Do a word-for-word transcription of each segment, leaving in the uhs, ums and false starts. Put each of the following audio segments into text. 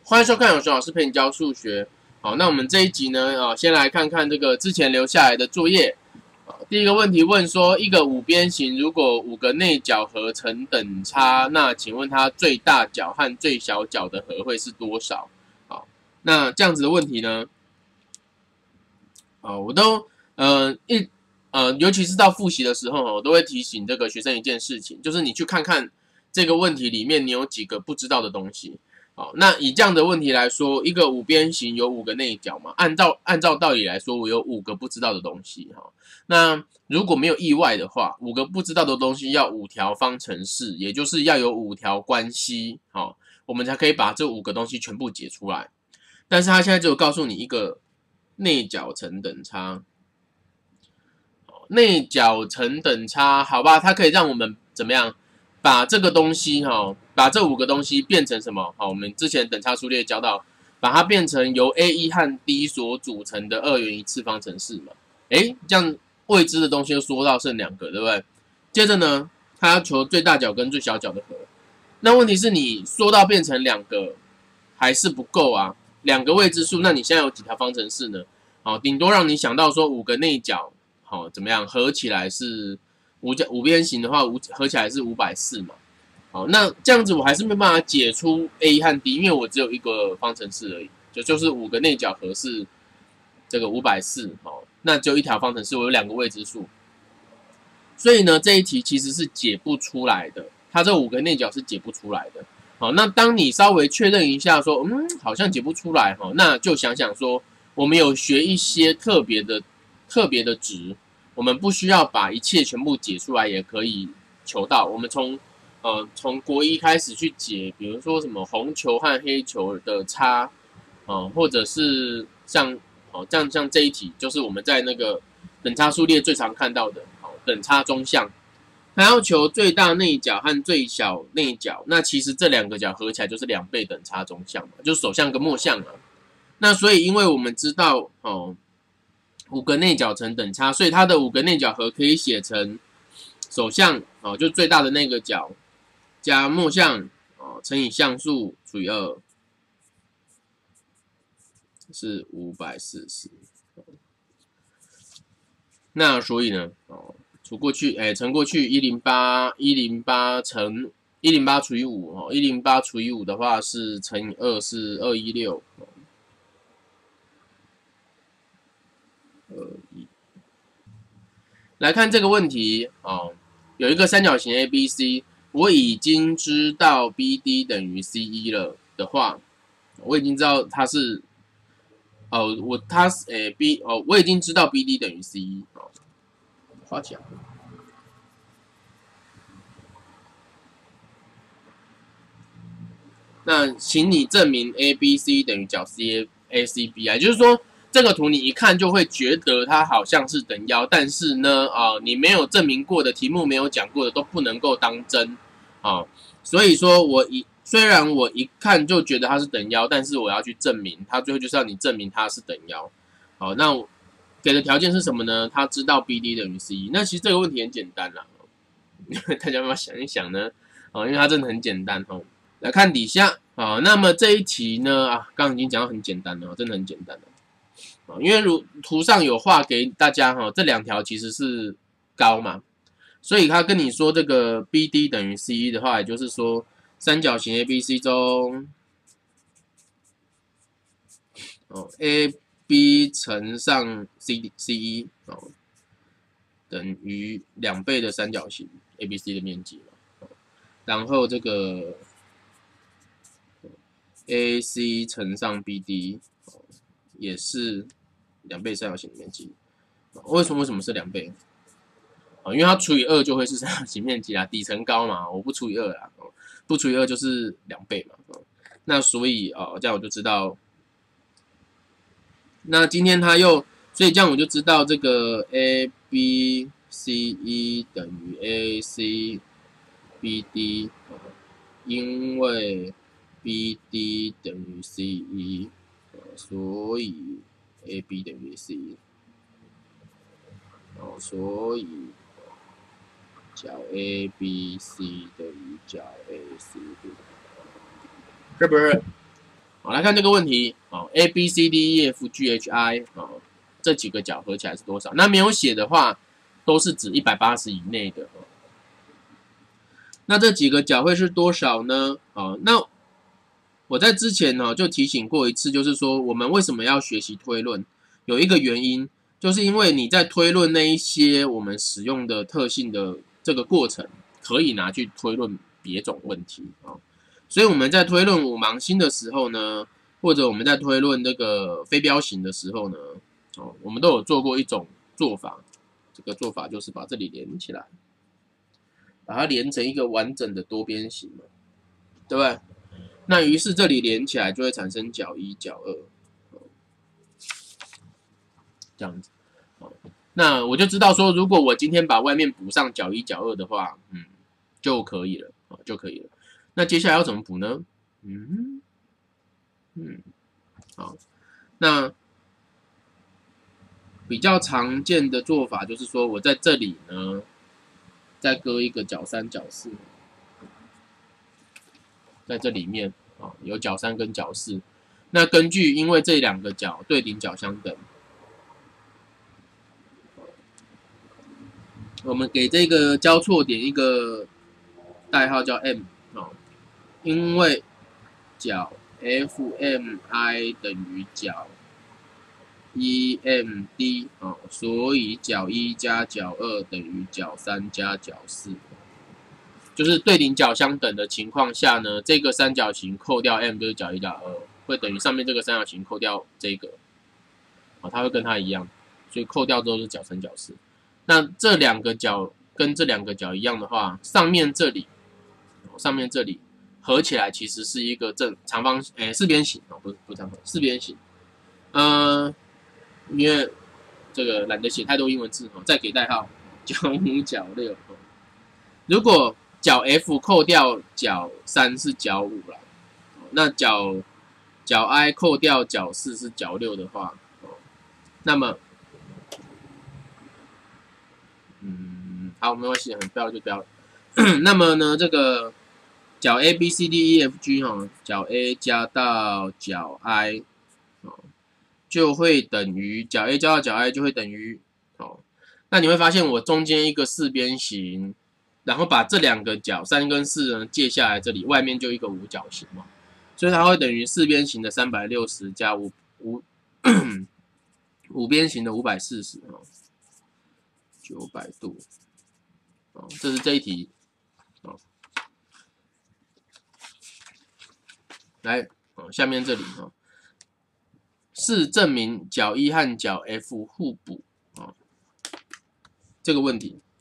欢迎收看有熊老师陪你教数学。好，那我们这一集呢，啊，先来看看这个之前留下来的作业。第一个问题问说，一个五边形如果五个内角和成等差，那请问它最大角和最小角的和会是多少？好，那这样子的问题呢，啊，我都呃一呃，尤其是到复习的时候，我都会提醒这个学生一件事情，就是你去看看这个问题里面你有几个不知道的东西。好，那以这样的问题来说，一个五边形有五个内角嘛？按照按照道理来说，我有五个不知道的东西哈。那如果没有意外的话，五个不知道的东西要五条方程式，也就是要有五条关系，好，我们才可以把这五个东西全部解出来。但是他现在只有告诉你一个内角成等差，内角成等差，好吧，它可以让我们怎么样？把这个东西哈，把这五个东西变成什么？好，我们之前等差数列教到，把它变成由 A 一 和 D 所组成的二元一次方程式嘛。诶，这样未知的东西就缩到剩两个，对不对？接着呢，它要求最大角跟最小角的和。那问题是你缩到变成两个还是不够啊？两个未知数，那你现在有几条方程式呢？好，顶多让你想到说五个内角，好怎么样合起来是。五角五边形的话，五合起来是五百四嘛。好，那这样子我还是没办法解出 A 和 D， 因为我只有一个方程式而已，就就是五个内角和是这个五百四，好，那只有一条方程式，我有两个未知数，所以呢这一题其实是解不出来的，它这五个内角是解不出来的。好，那当你稍微确认一下说，嗯，好像解不出来哈，那就想想说，我们有学一些特别的特别的值。我们不需要把一切全部解出来，也可以求到。我们从呃从国一开始去解，比如说什么红球和黑球的差，啊、呃，或者是像哦这样像这一题，就是我们在那个等差数列最常看到的，哦等差中项，它要求最大内角和最小内角，那其实这两个角合起来就是两倍等差中项嘛，就是首项跟末项嘛。那所以因为我们知道哦。五个内角成等差，所以它的五个内角和可以写成首项哦，就最大的那个角加末项哦乘以项数除以二，是五百四十。那所以呢，哦，除过去，哎，乘过去一零八，一零八乘一零八除以五哦，一零八除以五的话是乘以二是二百一十六。来看这个问题哦，有一个三角形 A B C， 我已经知道 B D 等于 C 一 了的话，我已经知道它是哦，我它是诶 B 哦，我已经知道 B D 等于 C 一 哦，画起来。那请你证明 A B C 等于角 C A C B 啊，也就是说。这个图你一看就会觉得它好像是等腰，但是呢，啊、呃，你没有证明过的题目没有讲过的都不能够当真，啊、呃，所以说我一虽然我一看就觉得它是等腰，但是我要去证明，它最后就是要你证明它是等腰，好，那我给的条件是什么呢？他知道 B D 等于 C 一，那其实这个问题很简单啦，大家要不要想一想呢？啊、呃，因为它真的很简单哦。来看底下啊，那么这一题呢，啊，刚刚已经讲到很简单了，真的很简单了。因为如图上有画给大家哈，这两条其实是高嘛，所以他跟你说这个 B D 等于 C 一 的话，也就是说三角形 A B C 中，哦 A B 乘上 C C 一 哦，等于两倍的三角形 A B C 的面积嘛，然后这个 A C 乘上 B D 也是两倍三角形的面积。为什么为什么是两倍？因为它除以二就会是三角形面积啦，底层高嘛，我不除以二啦，不除以二就是两倍嘛。那所以哦，这样我就知道。那今天他又，所以这样我就知道这个 A B C 一 等于 A C B D， 因为 B D 等于 C 一，所以 A B 等于 C 一。哦，所以角 A B C 等于角 A C B， 是不是？ 好，来看这个问题，哦 ，A B C D E F G H I 哦，这几个角合起来是多少？那没有写的话，都是指一百八十以内的。哦，那这几个角会是多少呢？哦，那我在之前呢就提醒过一次，就是说我们为什么要学习推论，有一个原因，就是因为你在推论那一些我们使用的特性的这个过程，可以拿去推论别种问题啊。哦，所以我们在推论五芒星的时候呢，或者我们在推论这个非标型的时候呢，哦，我们都有做过一种做法，这个做法就是把这里连起来，把它连成一个完整的多边形嘛，对不对？那于是这里连起来就会产生角一、角二，这样子。那我就知道说，如果我今天把外面补上角一、角二的话，嗯，就可以了，就可以了。那接下来要怎么补呢？嗯嗯，好，那比较常见的做法就是说，我在这里呢，再割一个角三、角四，在这里面啊，有角三跟角四。那根据因为这两个角对顶角相等，我们给这个交错点一个代号叫 M 啊，因为角 F M I 等于角 E M D 啊，所以角一加角二等于角三加角四。就是对顶角相等的情况下呢，这个三角形扣掉 M 就是角一角二，会等于上面这个三角形扣掉这个，啊，它会跟它一样，所以扣掉之后是角三角四。那这两个角跟这两个角一样的话，上面这里，上面这里合起来其实是一个正长方，诶，四边形哦，不是不是长方，四边形。呃，因为这个懒得写太多英文字哦，再给代号，角五角六。如果角 F 扣掉角三是角五啦，那角角 I 扣掉角四是角六的话，那么，嗯，好，没关系，很不要就不要了。那么呢，这个角 A B C D E F G 哈，角 A 加到角 I， 就会等于角 A 加到角 I 就会等于，哦，那你会发现我中间一个四边形。然后把这两个角三跟四呢借下来，这里外面就一个五角形嘛，所以它会等于四边形的三百六十加五五五边形的五百四十哦，九百度哦，这是这一题哦。来哦，下面这里哦，是证明角一和角 F 互补哦，这个问题。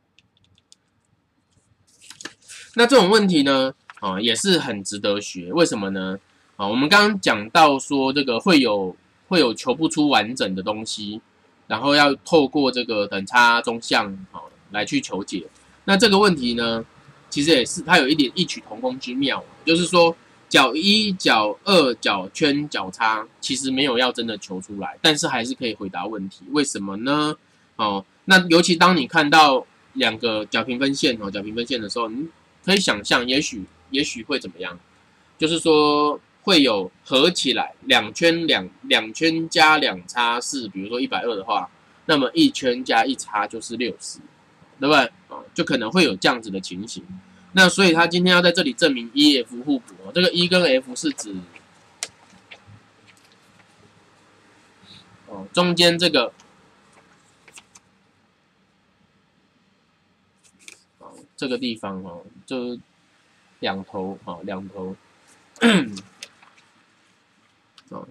那这种问题呢，啊，也是很值得学。为什么呢？啊，我们刚刚讲到说，这个会有会有求不出完整的东西，然后要透过这个等差中项啊来去求解。那这个问题呢，其实也是它有一点异曲同工之妙，就是说角一、角二、角圈、角叉，其实没有要真的求出来，但是还是可以回答问题。为什么呢？哦，那尤其当你看到两个角平分线哦，角平分线的时候，你可以想象，也许也许会怎么样？就是说会有合起来两圈两两圈加两叉是，比如说一百二的话，那么一圈加一叉就是六十，对不对？啊，就可能会有这样子的情形。那所以他今天要在这里证明 E F 互补哦，这个 E 跟 F 是指哦中间这个哦这个地方哦，就两头啊，两头，哦，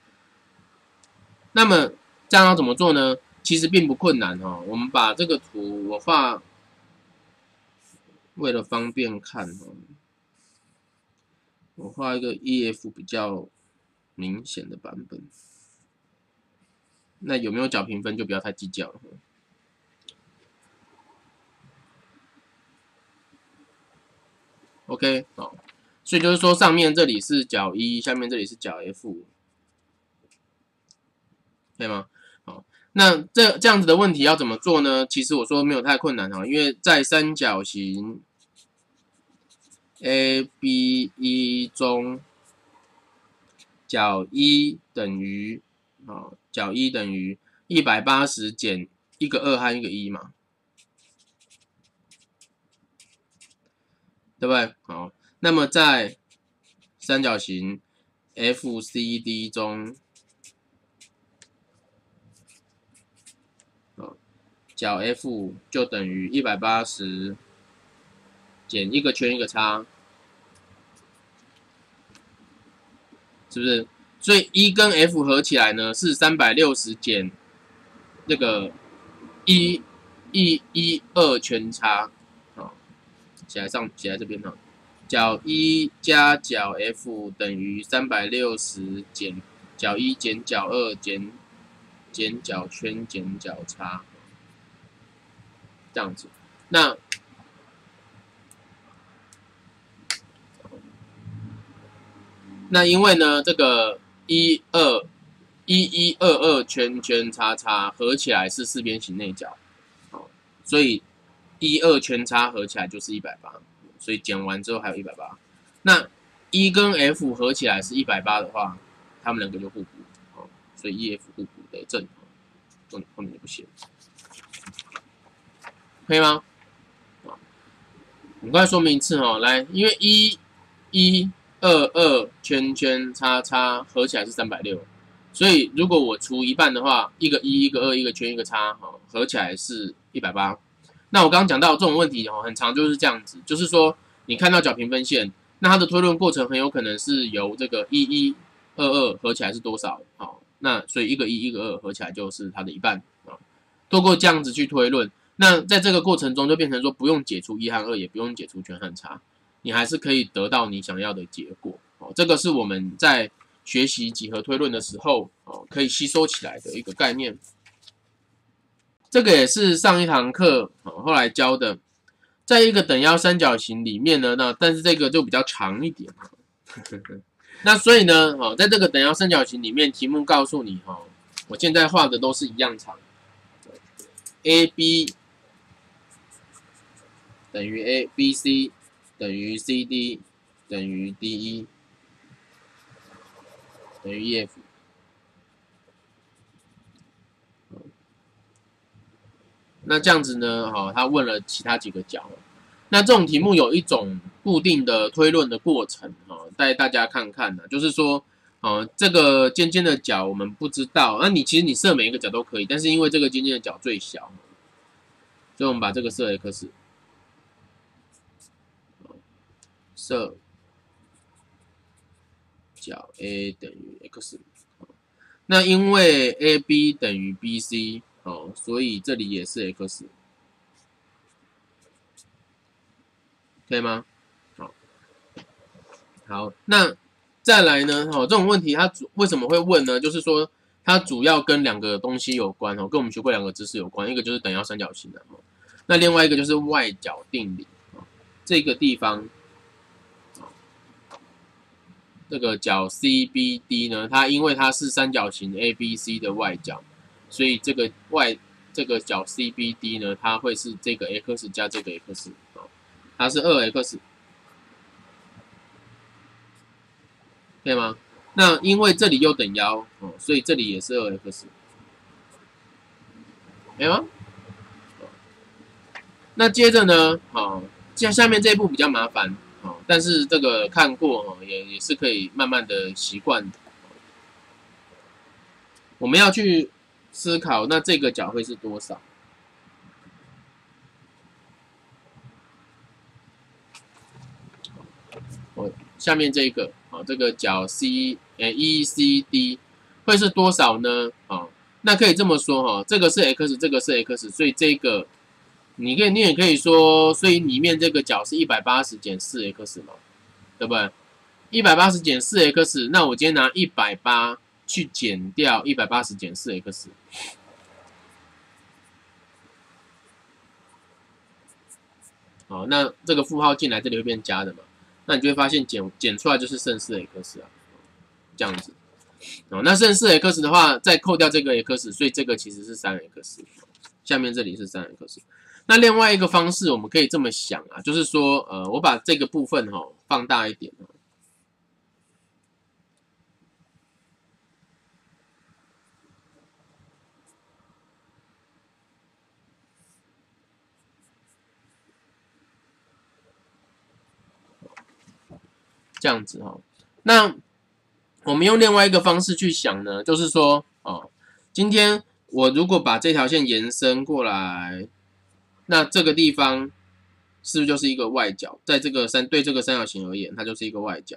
那么这样要怎么做呢？其实并不困难哈、哦。我们把这个图我画，为了方便看哦，我画一个 E F 比较明显的版本。那有没有角平分就不要太计较了。OK， 好，所以就是说上面这里是角一，下面这里是角 F， 可以吗？好，那这这样子的问题要怎么做呢？其实我说没有太困难哈，因为在三角形 A B E 中角一等于啊，角一等于一百八十减一个二和一个一嘛，对不对？好，那么在三角形 F C D 中，角 F 就等于一百八十减一个圈一个叉，是不是？所以一跟 F 合起来呢是三百六十减这个一一一二圈叉，好，写在上写在这边哈。角一加角 F 等于三百六十减角一减角二减减角圈减角叉，这样子。那那因为呢，这个一二一一二二圈圈叉叉合起来是四边形内角，好，所以一二圈叉合起来就是一百八，所以减完之后还有一百八。那一跟 F 合起来是一百八的话，他们两个就互补，好，所以 E F 互补得正，后后面就不写，可以吗？好，我们再说明一次哦，来，因为一一二二圈圈叉叉合起来是三百六，所以如果我除一半的话，一个一，一个二，一个圈，一个叉，哈，合起来是一百八。那我刚刚讲到这种问题哦，很常就是这样子，就是说你看到角平分线，那它的推论过程很有可能是由这个一一二二合起来是多少？好，那所以一个一，一个二合起来就是它的一半啊。透过这样子去推论，那在这个过程中就变成说不用解除一和二，也不用解除圈和叉。你还是可以得到你想要的结果，哦，这个是我们在学习几何推论的时候，哦，可以吸收起来的一个概念。这个也是上一堂课，哦，后来教的，在一个等腰三角形里面呢，那但是这个就比较长一点，那所以呢，哦，在这个等腰三角形里面，题目告诉你，哦，我现在画的都是一样长 ，A B 等于 A B C。等于 C D 等于 D E 等于 E F， 那这样子呢？好，他问了其他几个角，那这种题目有一种固定的推论的过程，哈，带大家看看呢，就是说，哦，这个尖尖的角我们不知道，那你其实你设每一个角都可以，但是因为这个尖尖的角最小，所以我们把这个设 x。设角 A 等于 x， 那因为 A B 等于 B C， 哦，所以这里也是 x， 可以吗？好，好，那再来呢？哦，这种问题它主为什么会问呢？就是说它主要跟两个东西有关哦，跟我们学过两个知识有关，一个就是等腰三角形的哦，那另外一个就是外角定理哦，这个地方。这个角 C B D 呢，它因为它是三角形 A B C 的外角，所以这个外这个角 C B D 呢，它会是这个 x 加这个 x， 它是二 x， 可以吗？那因为这里又等腰哦，所以这里也是二 x， 可以吗？那接着呢，好，像下面这一步比较麻烦。但是这个看过哦，也也是可以慢慢的习惯。我们要去思考，那这个角会是多少？哦，下面这个啊，这个角 C 呃 E C D 会是多少呢？啊，那可以这么说哈，这个是 x， 这个是 x， 所以这个你可以你也可以说，所以里面这个角是一百八十减 四 x 嘛。对不对？一百八十减 四 x， 那我今天拿一百八去减掉一百八十减 四 x， 好，那这个负号进来，这里会变加的嘛？那你就会发现减减出来就是剩 四 x 啊，这样子。哦，那剩 四 x 的话，再扣掉这个 x， 所以这个其实是 三 x， 下面这里是 三 x。那另外一个方式，我们可以这么想啊，就是说，呃，我把这个部分哈、哦、放大一点， 这样子哈。那我们用另外一个方式去想呢，就是说哦，今天我如果把这条线延伸过来，那这个地方是不是就是一个外角？在这个三对这个三角形而言，它就是一个外角。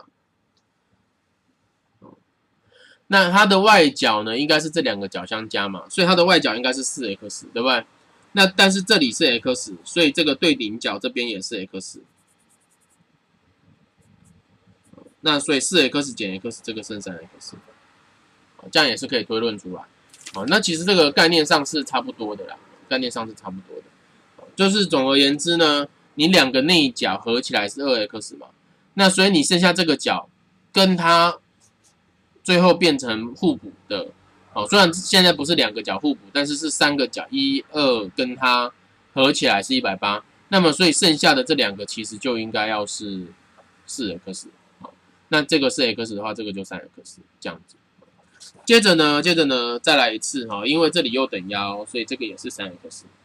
那它的外角呢，应该是这两个角相加嘛，所以它的外角应该是 四 x， 对不对？那但是这里是 x， 所以这个对顶角这边也是 x。那所以 四 x 减 x 这个剩 三 x， 这样也是可以推论出来。好，那其实这个概念上是差不多的啦，概念上是差不多的。就是总而言之呢，你两个内角合起来是 二 x 嘛，那所以你剩下这个角跟它最后变成互补的。哦，虽然现在不是两个角互补，但是是三个角一、二跟它合起来是一百八，那么所以剩下的这两个其实就应该要是 四 x。好，那这个是 x 的话，这个就 三 x 这样子。接着呢，接着呢，再来一次哈，因为这里又等腰，所以这个也是 三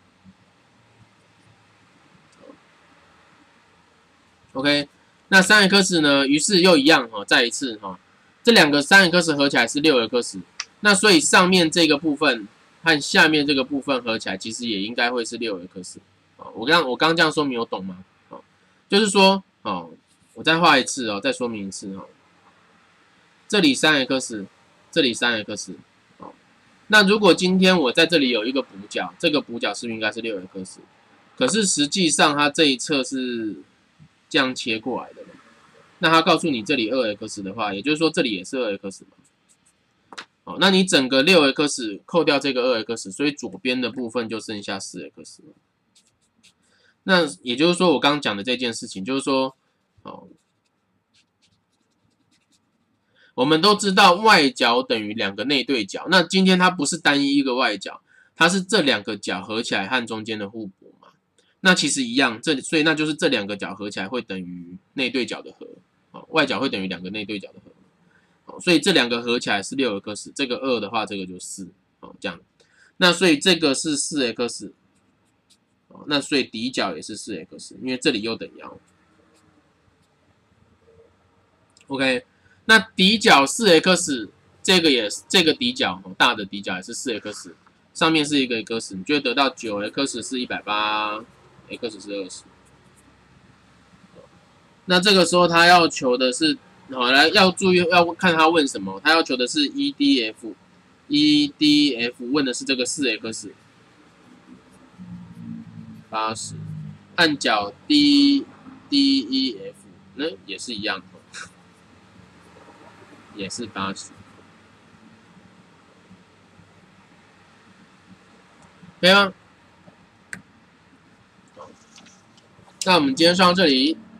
x。OK， 那 三 x 呢，于是又一样哈，再一次哈，这两个 三 x 合起来是 六 x， 那所以上面这个部分和下面这个部分合起来，其实也应该会是 六 x。我刚我刚刚这样说明有懂吗？就是说，哦，我再画一次哦，再说明一次哦。这里 三 x， 这里 三 x， 哦，那如果今天我在这里有一个补角，这个补角是不是应该是 六 x？ 可是实际上它这一侧是这样切过来的嘛？那它告诉你这里 二 x 的话，也就是说这里也是 二 x 嘛？好，那你整个 六 x 扣掉这个 二 x， 所以左边的部分就剩下 四 x 了。那也就是说，我刚刚讲的这件事情，就是说，哦，我们都知道外角等于两个内对角。那今天它不是单一一个外角，它是这两个角合起来和中间的互补嘛？那其实一样，这所以那就是这两个角合起来会等于内对角的和，哦，外角会等于两个内对角的和，哦，所以这两个合起来是 六 x， 这个二的话，这个就四，哦，这样。那所以这个是 四 x。那所以底角也是 四 x， 因为这里又等腰。OK， 那底角 四 x， 这个也是这个底角大的底角也是 四 x， 上面是一个 x， 你就会得到 九 x 是一百八 ，x 是二十。那这个时候他要求的是，好，来要注意要看他问什么，他要求的是 E D F，E D F 问的是这个 四 x。八十，按角 D D E F 呢也是一样，也是八十，可以吗？那我们今天上到这里。